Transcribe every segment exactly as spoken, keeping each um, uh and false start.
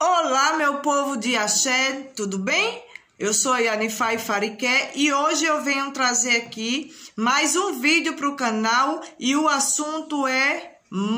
Olá, meu povo de Axé, tudo bem? Eu sou Yanifai Fariqué e hoje eu venho trazer aqui mais um vídeo para o canal e o assunto é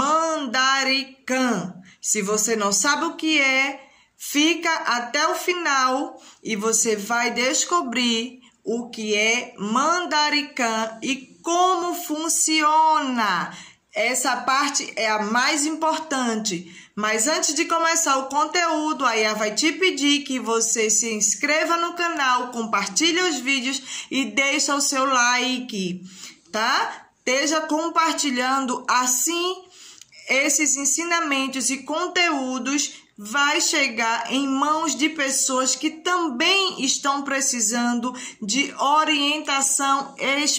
Mandaricã. Se você não sabe o que é, fica até o final e você vai descobrir o que é Mandaricã e como funciona. Essa parte é a mais importante. Mas antes de começar o conteúdo, a Iá vai te pedir que você se inscreva no canal, compartilhe os vídeos e deixa o seu like, tá? Esteja compartilhando, assim esses ensinamentos e conteúdos vai chegar em mãos de pessoas que também estão precisando de orientação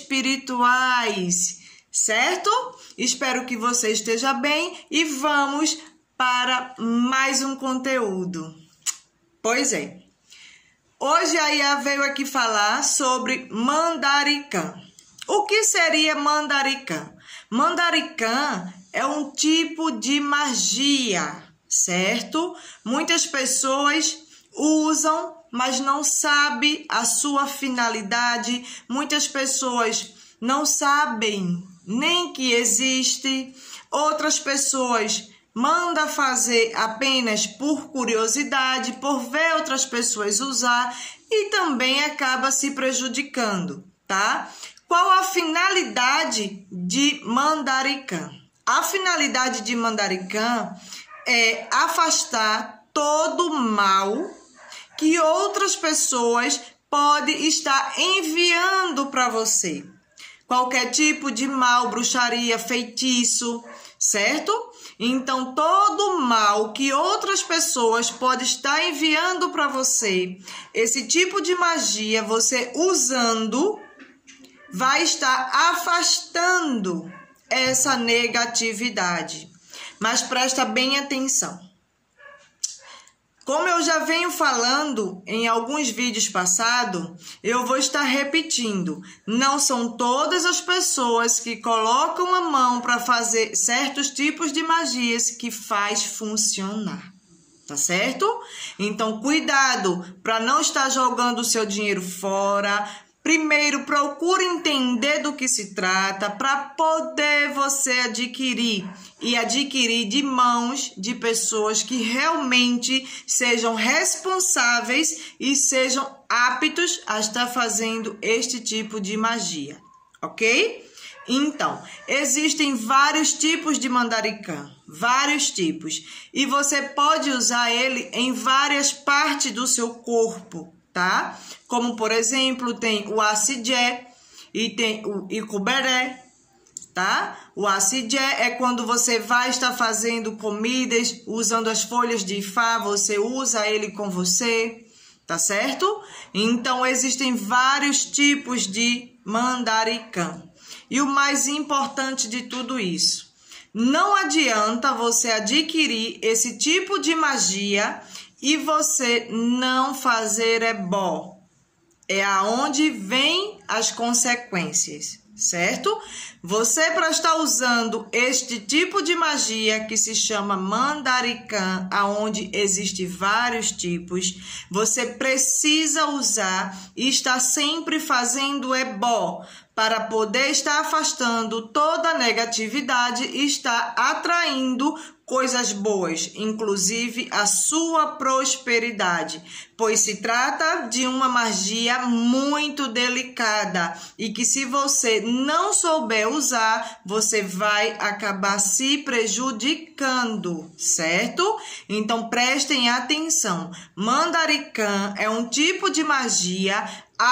espirituais, certo? Espero que você esteja bem e vamos para mais um conteúdo. Pois é, hoje a Iá veio aqui falar sobre Mandaricã. O que seria Mandaricã? Mandaricã é um tipo de magia, certo? Muitas pessoas usam, mas não sabem a sua finalidade. Muitas pessoas não sabem nem que existe. Outras pessoas mandam fazer apenas por curiosidade, por ver outras pessoas usar e também acaba se prejudicando, tá? Qual a finalidade de Mandaricã? A finalidade de Mandaricã é afastar todo mal que outras pessoas podem estar enviando para você. Qualquer tipo de mal, bruxaria, feitiço, certo? Então, todo mal que outras pessoas podem estar enviando para você, esse tipo de magia, você usando, vai estar afastando essa negatividade. Mas presta bem atenção. Como eu já venho falando em alguns vídeos passados, eu vou estar repetindo. Não são todas as pessoas que colocam a mão para fazer certos tipos de magias que faz funcionar. Tá certo? Então, cuidado para não estar jogando o seu dinheiro fora. Primeiro, procure entender do que se trata para poder você adquirir e adquirir de mãos de pessoas que realmente sejam responsáveis e sejam aptos a estar fazendo este tipo de magia, ok? Então, existem vários tipos de Mandaricã, vários tipos, e você pode usar ele em várias partes do seu corpo, tá? Como, por exemplo, tem o Acidjé e tem o Icuberé, tá? O Acidjé é quando você vai estar fazendo comidas, usando as folhas de Ifá, você usa ele com você, tá certo? Então, existem vários tipos de Mandaricã. E o mais importante de tudo isso, não adianta você adquirir esse tipo de magia e você não fazer ebó. É aonde vem as consequências, certo? Você, para estar usando este tipo de magia que se chama Mandaricã, aonde existe vários tipos, você precisa usar e estar sempre fazendo ebó para poder estar afastando toda a negatividade e estar atraindo coisas boas, inclusive a sua prosperidade, pois se trata de uma magia muito delicada e que, se você não souber usar, você vai acabar se prejudicando, certo? Então prestem atenção. Mandaricã é um tipo de magia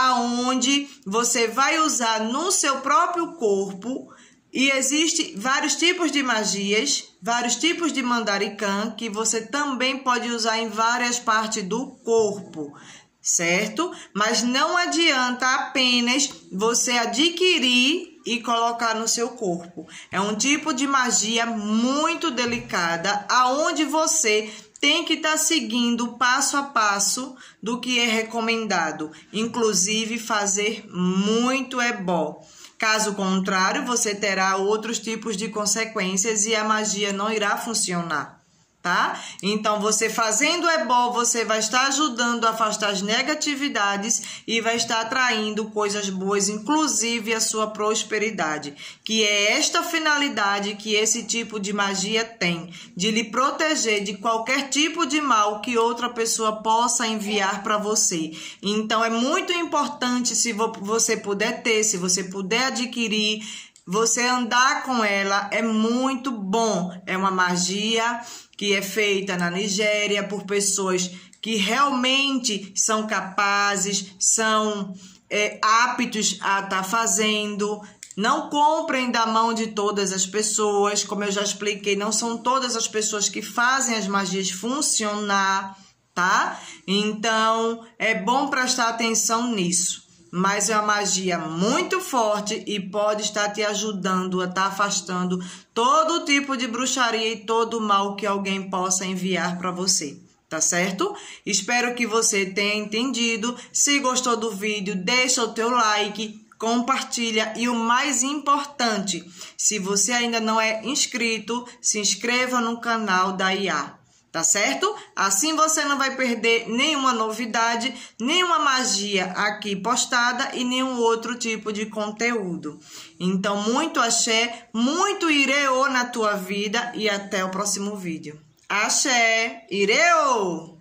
aonde você vai usar no seu próprio corpo. E existem vários tipos de magias, vários tipos de Mandaricã que você também pode usar em várias partes do corpo, certo? Mas não adianta apenas você adquirir e colocar no seu corpo. É um tipo de magia muito delicada, aonde você tem que estar seguindo passo a passo do que é recomendado, inclusive fazer muito ebó. Caso contrário, você terá outros tipos de consequências e a magia não irá funcionar, tá? Então, você fazendo ebó, você vai estar ajudando a afastar as negatividades e vai estar atraindo coisas boas, inclusive a sua prosperidade, que é esta finalidade que esse tipo de magia tem, de lhe proteger de qualquer tipo de mal que outra pessoa possa enviar para você. Então, é muito importante, se você puder ter, se você puder adquirir, você andar com ela é muito bom. É uma magia que é feita na Nigéria por pessoas que realmente são capazes, são é, aptos a estar tá fazendo. Não comprem da mão de todas as pessoas, como eu já expliquei, não são todas as pessoas que fazem as magias funcionar, tá? Então, é bom prestar atenção nisso. Mas é uma magia muito forte e pode estar te ajudando a estar afastando todo tipo de bruxaria e todo mal que alguém possa enviar para você, tá certo? Espero que você tenha entendido. Se gostou do vídeo, deixa o teu like, compartilha e o mais importante, se você ainda não é inscrito, se inscreva no canal da I A. Tá certo? Assim você não vai perder nenhuma novidade, nenhuma magia aqui postada e nenhum outro tipo de conteúdo. Então, muito axé, muito ireô na tua vida e até o próximo vídeo. Axé, ireô!